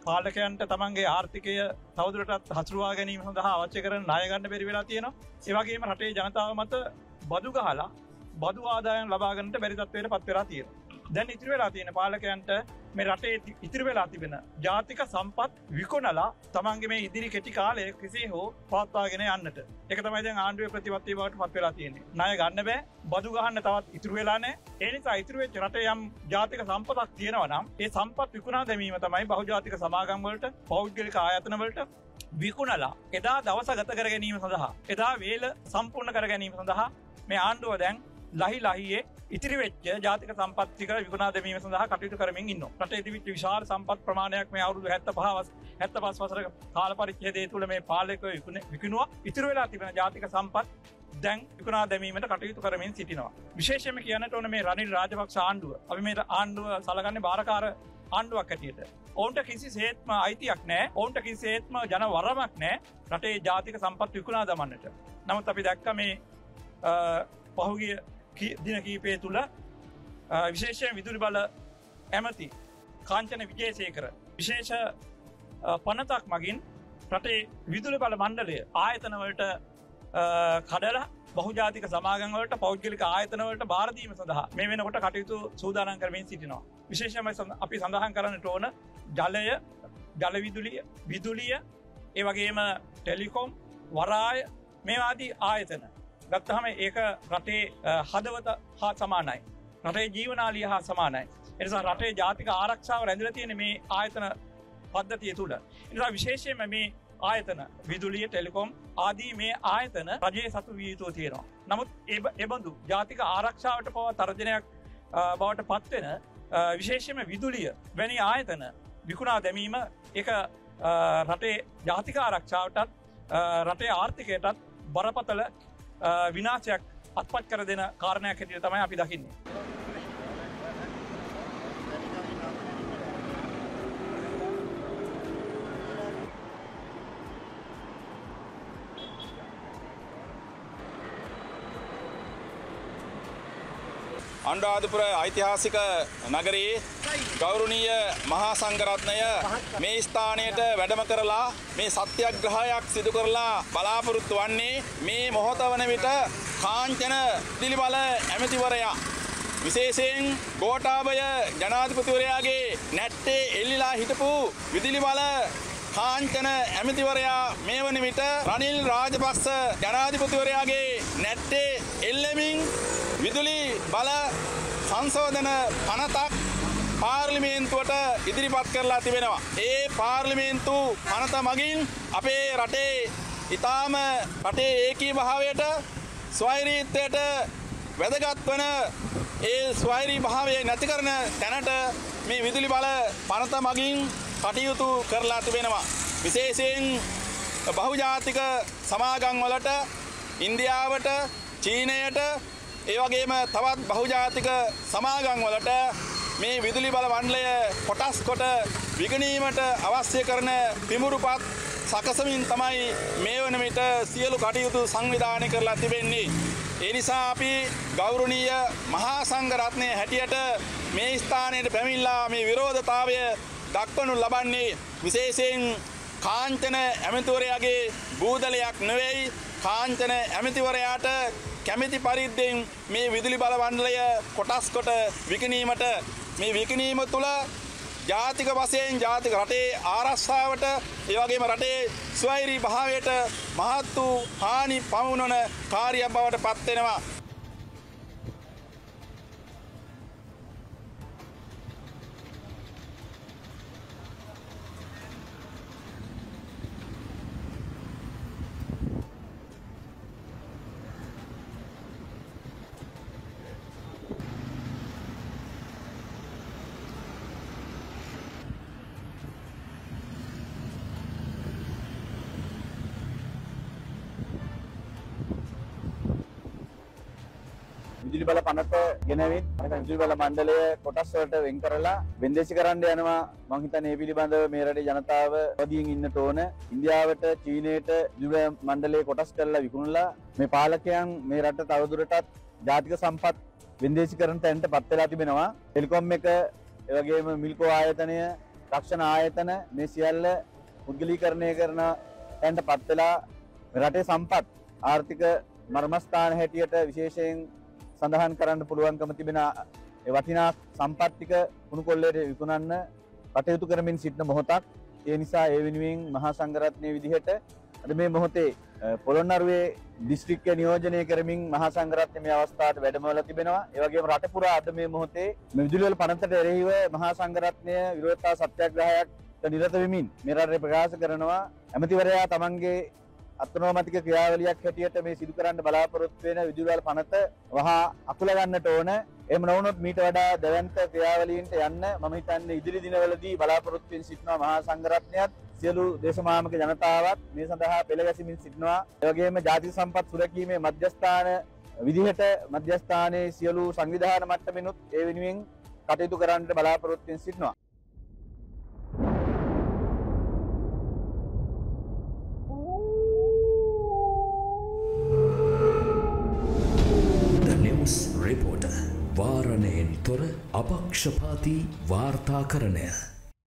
පාලකයන්ට තමන්ගේ ආර්ථිකය තවදුරටත් හසුරුවා ගැනීම සඳහා අවශ්‍ය කරන ණය ගන්න බැරි වෙලා තියෙනවා. ඒ වගේම රටේ ජනතාව මත බදු ගහලා බදු ආදායම් ලබා ගන්නට බැරි තත්ත්වයට පත් වෙලා තියෙනවා. දැන් ඉතිරි වෙලා තියෙන පාලකයන්ට මේ රටේ ඉතිරි වෙලා තිබෙන ජාතික සම්පත් විකුණලා තමන්ගේ මේ ඉදිරි කෙටි කාලය කෙසේ හෝ පවත්වාගෙන යන්නට. ඒක තමයි දැන් ආණ්ඩුවේ ප්‍රතිපත්තිය බවට පත් වෙලා තියෙන්නේ. ණය ගන්න බෑ, බදු ගහන්න තවත් ඉතුරු වෙලා නැහැ. ඒ නිසා ඉතුරු වෙච්ච රටේ යම් ජාතික සම්පතක් තියෙනවා නම් ඒ සම්පත් විකුණා දැමීම තමයි බහුජාතික සමාගම් වලට, පෞද්ගලික ආයතන වලට විකුණලා එදා දවස ගත කර ගැනීම සඳහා, එදා වේල සම්පූර්ණ කර ගැනීම සඳහා මේ ආණ්ඩුව දැන් ලහියේ ඉතිරි වෙච්ච ජාතික සම්පත් ටික විකුණා දැමීම සඳහා කටයුතු කරමින් ඉන්නවා. රටේ තිබිච්ච විශාල සම්පත් ප්‍රමාණයක් මේ අවුරුදු 75 වසරක කාල පරිච්ඡේදය තුළ මේ පාලකයෝ විකුණුවා. ඉතිරි වෙලා තිබෙන ජාතික සම්පත් දැන් විකුණා දැමීමට කටයුතු කරමින් සිටිනවා. විශේෂයෙන්ම කියන්නට ඕන මේ රනිල් රාජපක්ෂ ආණ්ඩුව. අපි මේ ආණ්ඩුව සලකන්නේ බාරකාර ආණ්ඩුවක් හැටියට. ඔවුන්ට කිසිසේත්ම අයිතියක් නැහැ. ඔවුන්ට කිසිසේත්ම ජනවරමක් නැහැ රටේ ජාතික සම්පත් විකුණා දමන්නට. නමුත් අපි දැක්ක මේ පහුගිය දින කීපය තුළ විශේෂයෙන් විදුලි බල ඇමති කාංචන විජේසේකර විශේෂ පනතක් මගින් රටේ විදුලි බල මණ්ඩලය ආයතනවලට කඩලා බහුජාතික සමාගම් වලට, පෞද්ගලික ආයතන වලට බාර දීම සඳහා මේ වෙනකොට කටයුතු සූදානම් කරමින් සිටිනවා. විශේෂයෙන්ම අපි සඳහන් කරන්නට ඕන ජලය, ජල විදුලිය, ඒ වගේම ටෙලිකොම්, වරාය මේ ආදී ආයතන ගත්තහම ඒක රටේ හදවත හා සමානයි. රටේ ජීවනාලිය හා සමානයි. ඒ නිසා රටේ ජාතික ආරක්ෂාව රැඳිලා තියෙන මේ ආයතන පද්ධතිය තුළ. ඒ නිසා විශේෂයෙන්ම මේ ආයතන විදුලිය, ටෙලිකොම් ආදී මේ ආයතන රජයේ සතු විය යුතු තියෙනවා. නමුත් එබඳු ජාතික ආරක්ෂාවට පවා තර්ජනයක් බවට පත්වෙන විශේෂයෙන්ම විදුලිය වැනි ආයතන විකුණා දැමීම ඒක රටේ ජාතික ආරක්ෂාවටත් රටේ ආර්ථිකයටත් බරපතල විනාශයක් අත්පත් කර දෙන කාරණයක් හැටියට තමයි අපි දකින්නේ. අනුරාධපුර ඓතිහාසික නගරයේ ගෞරවනීය මහා සංඝරත්නය මේ ස්ථානයට වැඩම කරලා මේ සත්‍යග්‍රහයක් සිදු කරලා බලාපොරොත්තු වන්නේ මේ මොහොත වන විට කාංචන විදුලි බල ඇමතිවරයා විශේෂයෙන් ගෝඨාභය ජනාධිපතිවරයාගේ නැට්ටේ එල්ලිලා හිටපු විදුලි බල කාංචන ඇමතිවරයා මේ වන විට රනිල් රාජපක්ෂ ජනාධිපතිවරයාගේ නැට්ටේ එල්ලෙමින් විදුලි බල සංශෝධන පනතක් පාර්ලිමේන්තුවට ඉදිරිපත් කරලා තිබෙනවා. ඒ පාර්ලිමේන්තු පනත මගින් අපේ රටේ ඊටාම රටේ ඒකී භාවයට, ස්වෛරීත්වයට වැදගත් වන ඒ ස්වෛරී භාවය නැති කරන තැනට මේ විදුලි බල පනත මගින් කටයුතු කරලා තිබෙනවා. විශේෂයෙන් බහුජාතික සමාගම් වලට, ඉන්දියාවට, චීනයට, ඒ වගේම තවත් බහුජාතික සමාගම් වලට මේ විදුලි බල මණ්ඩලය කොටස් කොට විගණීමට අවශ්‍ය කරන පිමුරුපත් සකසමින් තමයි මේ වන විට සියලු කටයුතු සංවිධානය කරලා තිබෙන්නේ. ඒ නිසා අපි ගෞරවනීය මහා සංඝරත්නයේ හැටියට මේ ස්ථානයට පැමිණලා මේ විරෝධතාවය දක්වනු ලබන්නේ විශේෂයෙන් කාංචන ඇමතිවරයාගේ බූදලයක් නෙවෙයි. කාංචන ඇමතිවරයාට කැමැති පරිද්දෙන් මේ විදුලි බල මණ්ඩලය කොටස් කොට විකිණීමට, මේ විකිණීම තුළ ජාතික වශයෙන් ජාතික රටේ ආරක්ෂාවට, ඒ වගේම රටේ ස්වෛරී භාවයට මහත් වූ හානි පමුණවන කාර්යයක් බවට පත් වෙනවා. විදුලි බල පනත ගෙනවිත් විදුලි බල මණ්ඩලය කොටස් වලට වෙන් කරලා වෙන්දේසි කරන්න යනවා. මම හිතන්නේ මේ පිළිබඳව මේ රටේ ජනතාව අවදියෙන් ඉන්නට ඕන. ඉන්දියාවට, චීනයට විදුලි මණ්ඩලය කොටස් කරලා විකුණලා මේ පාලකයන් මේ රට තවදුරටත් ජාතික සම්පත් වෙන්දේසි කරන තැනට පත් වෙලා තිබෙනවා. ටෙලිකොම් එක, ඒ වගේම මිල්කෝ ආයතනය, රක්ෂණ ආයතන මේ සියල්ල පුද්ගලීකරණය කරන තැනට පත් වෙලා රටේ සම්පත් ආර්ථික මර්මස්ථාන හැටියට විශේෂයෙන් සඳහන් කරන්න පුළුවන්කම තිබෙන වටිනා සම්පත් ටික කුණු කොල්ලේට විකුණන්න කටයුතු කරමින් සිටින මොහොතක්. ඒ නිසා ඒ වෙනුවෙන් මහා සංඝරත්නයේ විදිහට අද මේ මොහොතේ පොළොන්නරුවේ දිස්ත්‍රික්කය නියෝජනය කරමින් මහා සංඝරත්නය මේ අවස්ථාවට වැඩමවලා තිබෙනවා. ඒ වගේම රට පුරා අද මේ මොහොතේ මේ විදුලි වල පනතට එරෙහිව මහා සංඝරත්නය විරෝධතා සත්‍යාග්‍රහයක් නිරත වෙමින් මේ රටේ ප්‍රකාශ කරනවා ඇමතිවරයා තමන්ගේ අත්නෝමතික ක්‍රියාවලියක් හැටියට මේ සිදු කරන්න බලාපොරොත්තු වෙන විදුලි වල පනත වහා අකුල ගන්නට ඕන. එහෙම නොවුනොත් මීට වඩා දැවැන්ත ක්‍රියාවලීන්ට යන්න මම හිතන්නේ ඉදිරි දිනවලදී බලාපොරොත්තු වෙන සිටිනවා මහා සංඝරත්නයත් සියලු දේශමාමක ජනතාවත් මේ සඳහා පෙළ ගැසීමෙන් සිටිනවා. ඒ වගේම ජාතික සම්පත් සුරැකීමේ මධ්‍යස්ථාන විදිහට මධ්‍යස්ථානයේ සියලු සංවිධාන මට්ටමිනුත් ඒ වෙනුවෙන් කටයුතු කරන්නට බලාපොරොත්තු වෙන සිටිනවා. රිපෝටර් වාරණයෙන් තොර අපක්ෂපාතී වාර්තාකරණය